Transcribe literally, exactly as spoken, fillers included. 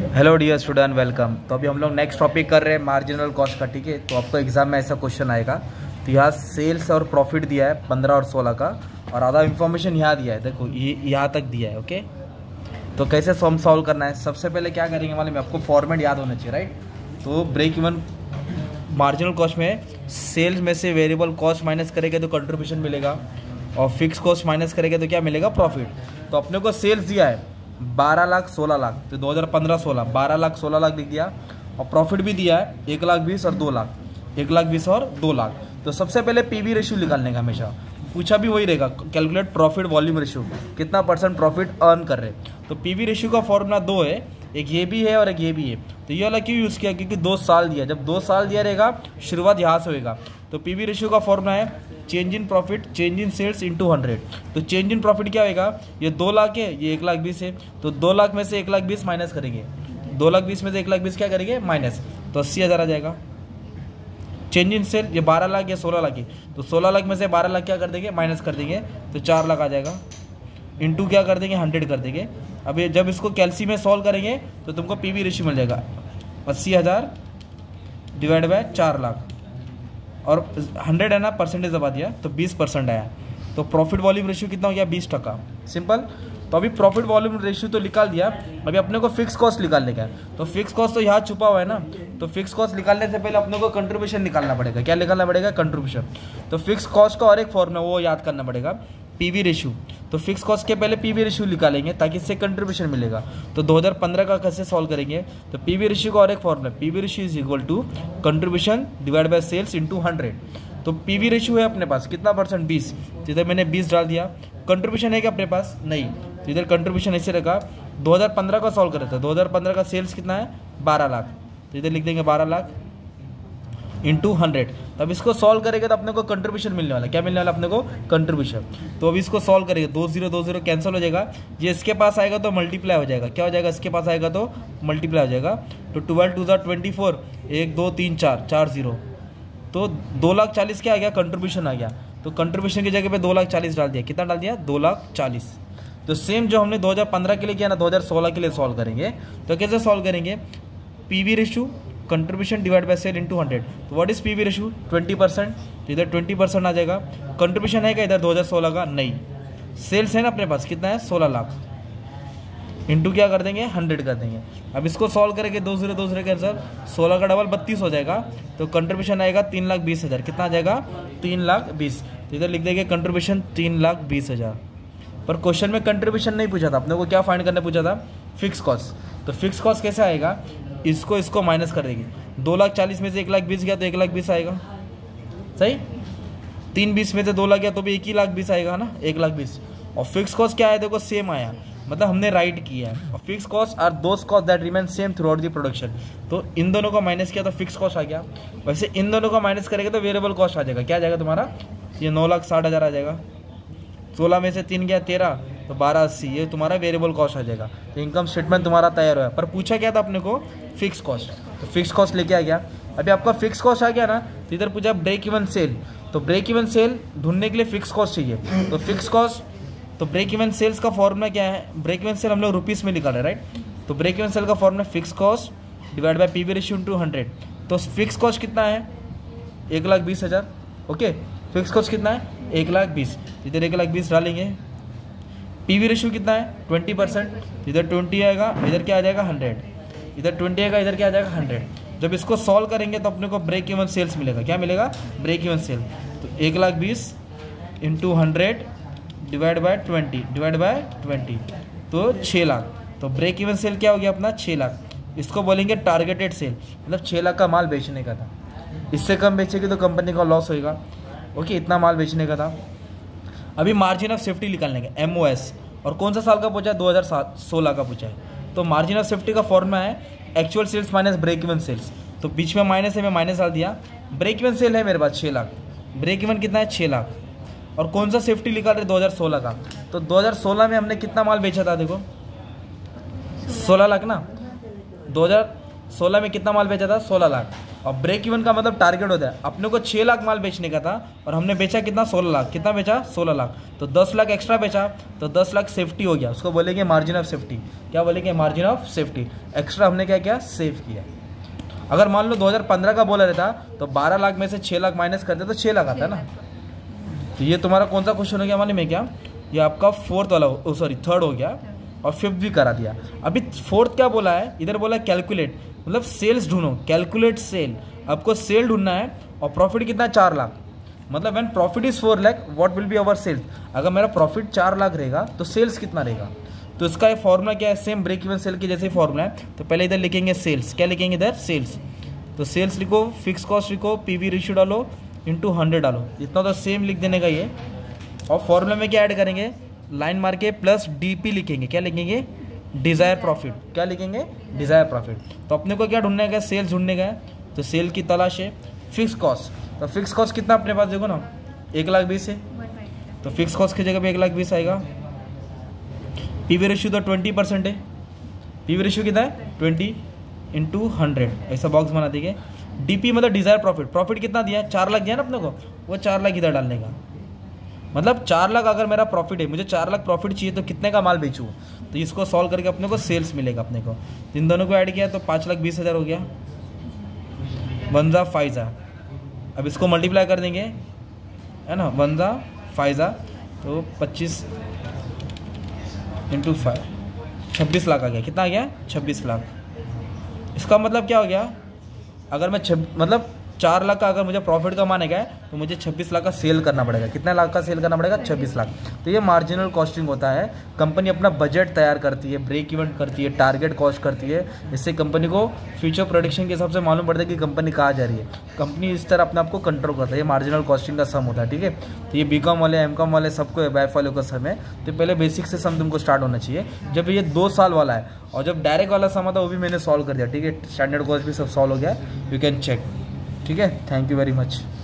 Hello dear student, welcome. तो अभी हम लोग नेक्स्ट टॉपिक कर रहे हैं मार्जिनल कॉस्ट का। ठीक है, तो आपको एग्जाम में ऐसा क्वेश्चन आएगा। तो यहाँ सेल्स और प्रॉफिट दिया है पंद्रह और सोलह का, और आधा इन्फॉर्मेशन यहाँ दिया है। देखो ये यहाँ तक दिया है। ओके, तो कैसे सम सॉल्व करना है? सबसे पहले क्या करेंगे मालूम है आपको? फॉर्मेट याद होना चाहिए, राइट। तो ब्रेक इवन मार्जिनल कॉस्ट में सेल्स में से वेरिएबल कॉस्ट माइनस करेंगे तो कंट्रीब्यूशन मिलेगा, और फिक्स कॉस्ट माइनस करेंगे तो क्या मिलेगा? प्रॉफिट। तो अपने को सेल्स दिया है बारह लाख सोलह लाख, तो दो हज़ार पंद्रह सोलह बारह लाख सोलह लाख लिख दिया। और प्रॉफिट भी दिया है एक लाख बीस और दो लाख, एक लाख बीस और दो लाख। तो सबसे पहले पीवी रेशियो निकालने का हमेशा पूछा भी वही रहेगा, कैलकुलेट प्रॉफिट वॉल्यूम रेशियो, कितना परसेंट प्रॉफिट अर्न कर रहे हैं। तो पीवी रेशियो का फॉर्मूला दो है, एक ये भी है और एक ये भी है। तो ये वाला क्यों यूज़ किया? क्योंकि दो साल दिया, जब दो साल दिया रहेगा शुरुआत यहाँ से होएगा। तो पीवी रेशियो का फॉर्मूला है change in profit change in sales into hundred. तो चेंज इन प्रॉफिट क्या होगा? ये दो लाख है, ये एक लाख बीस है। तो दो लाख में से एक लाख बीस माइनस करेंगे, दो लाख बीस में से एक लाख बीस क्या करेंगे? माइनस। तो अस्सी हज़ार आ जाएगा। चेंज इन सेल ये बारह लाख या सोलह लाख है, तो सोलह लाख में से बारह लाख क्या कर देंगे? माइनस कर देंगे, तो चार लाख आ जाएगा। इंटू क्या कर देंगे? हंड्रेड कर देंगे। अब ये जब इसको कैलसी में सॉल्व करेंगे तो तुमको पीवी रेशियो मिल जाएगा अस्सी हज़ार डिवाइड बाय चार लाख, और हंड्रेड है ना, परसेंटेज दबा दिया तो बीस परसेंट आया। तो प्रॉफिट वॉल्यूम रेशियो कितना हो गया? बीस टका। सिंपल। तो अभी प्रॉफिट वॉल्यूम रेशियो तो निकाल दिया, अभी अपने को फिक्स कॉस्ट निकालने का है। तो फिक्स कॉस्ट तो यहाँ छुपा हुआ है ना, तो फिक्स कॉस्ट निकालने से पहले अपने को कंट्रीब्यूशन निकालना पड़ेगा। क्या निकालना पड़ेगा? कंट्रीब्यूशन। तो फिक्स कॉस्ट का और एक फॉर्मूला वो याद करना पड़ेगा, पीवी रेशियो। तो फिक्स कॉस्ट के पहले पीवी रेशियो निकालेंगे ताकि इससे कंट्रीब्यूशन मिलेगा। तो दो हज़ार पंद्रह का कैसे सॉल्व करेंगे? तो पीवी रेशियो का और एक formula, PV ratio is equal to contribution divide by sales into hundred. तो पीवी रेशियो है अपने पास कितना परसेंट? बीस। तो इधर मैंने बीस डाल दिया। कंट्रीब्यूशन है क्या अपने पास? नहीं। तो इधर कंट्रीब्यूशन ऐसे रखा। दो हज़ार पंद्रह का सॉल्व कर रहे थे, दो हज़ार पंद्रह का सेल्स कितना है? बारह लाख। तो इधर लिख देंगे बारह लाख इंटू हंड्रेड। तब इसको सॉल्व करेंगे तो अपने को कंट्रीब्यूशन मिलने वाला। क्या मिलने वाला अपने को? कंट्रीब्यूशन। तो अभी इसको सॉल्व करेंगे, दो जीरो दो जीरो कैंसिल हो जाएगा। ये इसके पास आएगा तो मल्टीप्लाई हो जाएगा। क्या हो जाएगा? इसके पास आएगा तो मल्टीप्लाई हो जाएगा। तो ट्वेल्व टू ज़ा ट्वेंटी फोर, एक दो तीन चार, चार जीरो, तो दो लाख चालीस क्या आ गया? कंट्रीब्यूशन आ गया। तो कंट्रीब्यूशन की जगह पे दो लाख चालीस डाल दिया। कितना डाल दिया? दो लाख चालीस। तो सेम जो हमने दो हज़ार पंद्रह के लिए किया ना, दो हज़ार सोलह के लिए सॉल्व करेंगे। तो कैसे सॉल्व करेंगे? PV ratio contribution divide by sale into hundred. तो what is PV ratio? Twenty percent. तो इधर ट्वेंटी परसेंट आ जाएगा। कंट्रीब्यूशन है क्या इधर दो हज़ार सोलह का? नहीं। सेल्स है ना अपने पास, कितना है? सोलह लाख। इंटू क्या कर देंगे? हंड्रेड कर देंगे। अब इसको सॉल्व करेंगे, दो जीरो दो जीरो के आंसर, सोलह का डबल बत्तीस हो जाएगा। तो कंट्रीब्यूशन आएगा तीन लाख बीस हज़ार। कितना आ जाएगा? तीन लाख बीस। तो इधर लिख देंगे कंट्रीब्यूशन तीन लाख बीस हज़ार। पर क्वेश्चन में कंट्रीब्यूशन नहीं पूछा था, अपने को क्या फाइंड करने पूछा था? Fix cost. तो फिक्स कॉस्ट कैसे आएगा? इसको इसको माइनस कर देंगे। दो लाख चालीस में से एक लाख बीस गया तो एक लाख बीस आएगा, सही। तीन बीस में से दो लाख गया तो भी एक ही लाख बीस आएगा ना, एक लाख बीस। और फिक्स कॉस्ट क्या है? देखो सेम आया, मतलब हमने राइट किया है। और fix cost are those cost that remain same throughout the production. तो इन दोनों को माइनस किया तो फिक्स कॉस्ट आ गया। वैसे इन दोनों को माइनस करेंगे तो वेरिएबल कॉस्ट आ जाएगा। क्या आ जाएगा तुम्हारा? ये नौ लाख साठ हज़ार आ जाएगा। सोलह में से तीन गया तेरह, तो बारह अस्सी, ये तुम्हारा वेरिएबल कॉस्ट आ जाएगा। तो इनकम स्टेटमेंट तुम्हारा तैयार हुआ है। पर पूछा क्या था अपने को? Fix cost. तो फिक्स कॉस्ट लेके आ गया। अभी आपका फिक्स कॉस्ट आ गया ना, तो इधर पूछा ब्रेक इवन सेल। तो ब्रेक इवन सेल ढूंढने के लिए फिक्स कॉस्ट चाहिए। तो फिक्स कॉस्ट, तो ब्रेक इवन सेल्स का फॉर्मूला क्या है? ब्रेक इवन सेल हम लोग रुपीज़ में निकाल रहे हैं, राइट। तो ब्रेक इवन सेल का formula fix cost divide by PV ratio into hundred. तो फिक्स कॉस्ट कितना है? एक लाख बीस हज़ार। ओके, फिक्स कॉस्ट कितना है? एक लाख बीस। इधर एक लाख बीस डालेंगे। पीवी रेशियो कितना है? Twenty percent. इधर ट्वेंटी आएगा, इधर क्या आ जाएगा? हंड्रेड। इधर ट्वेंटी आएगा, इधर क्या आ जाएगा? हंड्रेड। जब इसको सॉल्व करेंगे तो अपने को ब्रेक इवन सेल्स मिलेगा। क्या मिलेगा? Break even sale. तो एक लाख बीस into hundred divide by twenty divide by twenty, तो छः लाख। तो ब्रेक इवन सेल क्या हो गया अपना? छः लाख। इसको बोलेंगे टारगेटेड सेल, मतलब छः लाख का माल बेचने का था। इससे कम बेचेगी तो कंपनी का लॉस होएगा। ओके, इतना माल बेचने का था। अभी मार्जिन ऑफ सेफ्टी निकालने का, एम ओ एस। और कौन सा साल का पूछा है? दो हज़ार सोलह का पूछा है। तो मार्जिन ऑफ सेफ्टी का फॉर्मूला है actual sales minus break even sales. तो बीच में माइनस है, मैं माइनस डाल दिया। ब्रेक इवन सेल है मेरे पास छः लाख, ब्रेक इवन कितना है? छः लाख। और कौन सा सेफ्टी निकाल रहे? दो हज़ार सोलह का। तो दो हज़ार सोलह में हमने कितना माल बेचा था? देखो सोलह लाख ना। दो हज़ार सोलह में कितना माल बेचा था? सोलह लाख। और ब्रेक इवन का मतलब टारगेट होता है, अपने को छः लाख माल बेचने का था और हमने बेचा कितना, सोलह लाख। कितना बेचा, सोलह लाख। तो दस लाख एक्स्ट्रा बेचा तो दस लाख सेफ्टी हो गया, उसको बोलेंगे मार्जिन ऑफ सेफ्टी। क्या बोलेंगे, मार्जिन ऑफ सेफ्टी। एक्स्ट्रा हमने क्या किया, सेव किया। अगर मान लो दो हज़ार पंद्रह का बोला रहता तो बारह लाख में से छः लाख माइनस करते तो छः लाख आता है ना। तो ये तुम्हारा कौन सा क्वेश्चन हो गया मालूम है क्या, ये आपका फोर्थ वाला, सॉरी थर्ड हो गया, और फिफ्थ भी करा दिया। अभी फोर्थ क्या बोला है, इधर बोला कैलकुलेट, मतलब सेल्स ढूंढो, कैलकुलेट सेल। आपको सेल ढूंढना है और प्रॉफिट कितना है, चार लाख। मतलब when profit is four lakh what will be our sales. अगर मेरा प्रॉफिट चार लाख रहेगा तो सेल्स कितना रहेगा। तो इसका ये फॉर्मूला क्या है, सेम ब्रेक इवन सेल के जैसे ही फॉर्मूला है। तो पहले इधर लिखेंगे सेल्स, क्या लिखेंगे इधर, सेल्स। तो सेल्स लिखो, फिक्स कॉस्ट लिखो, पीवी रेशियो डालो, इंटू हंड्रेड डालो, इतना तो सेम लिख देने का ये। और फॉर्मूला में क्या ऐड करेंगे, लाइन मार के प्लस डीपी लिखेंगे, क्या लिखेंगे, डिज़ायर प्रॉफिट। क्या लिखेंगे, डिज़ायर प्रॉफिट। तो अपने को क्या ढूंढने का, सेल्स ढूंढने का है, तो सेल की तलाश है। फिक्स कॉस्ट, तो फिक्स कॉस्ट कितना अपने पास देखो ना, एक लाख बीस है, तो फिक्स कॉस्ट की जगह पे एक लाख बीस आएगा। पीवी रेशियो तो ट्वेंटी परसेंट है, पीवी रेशियो कितना है, ट्वेंटी इंटू हंड्रेड, ऐसा बॉक्स बना देंगे। डीपी मतलब डिज़ायर प्रॉफिट, प्रॉफिट कितना दिया है, चार लाख दिया ना अपने को, वो चार लाख इधर डालने का। मतलब चार लाख अगर मेरा प्रॉफिट है, मुझे चार लाख प्रॉफिट चाहिए तो कितने का माल बेचूँ, तो इसको सॉल्व करके अपने को सेल्स मिलेगा अपने को। इन दोनों को ऐड किया तो पाँच लाख बीस हज़ार हो गया, वन जा फाइजा। अब इसको मल्टीप्लाई कर देंगे, है ना, वन जा फाइजा, तो पच्चीस इंटू फाइव, छब्बीस लाख आ गया। कितना आ गया, छब्बीस लाख। इसका मतलब क्या हो गया, अगर मैं छब मतलब चार लाख का अगर मुझे प्रॉफिट कमाने का है तो मुझे छब्बीस लाख का सेल करना पड़ेगा। कितना लाख का सेल करना पड़ेगा, छब्बीस लाख। तो ये मार्जिनल कॉस्टिंग होता है। कंपनी अपना बजट तैयार करती है, ब्रेक इवन करती है, टारगेट कॉस्ट करती है। इससे कंपनी को फ्यूचर प्रोडिक्शन के हिसाब से मालूम पड़ता है कि कंपनी कहाँ जा रही है। कंपनी इस तरह अपने आप को कंट्रोल करता है। ये मार्जिनल कॉस्टिंग का सम होता है, ठीक है। तो ये बी कॉम वाले, एम कॉम वाले सबको बैफ वालों का सम है। तो पहले बेसिक से सम तुमको स्टार्ट होना चाहिए। जब ये दो साल वाला है और जब डायरेक्ट वाला सम आता है वो भी मैंने सॉल्व कर दिया, ठीक है। स्टैंडर्ड कॉस्ट भी सब सॉल्व हो गया, यू कैन चेक, ठीक है। Thank you very much.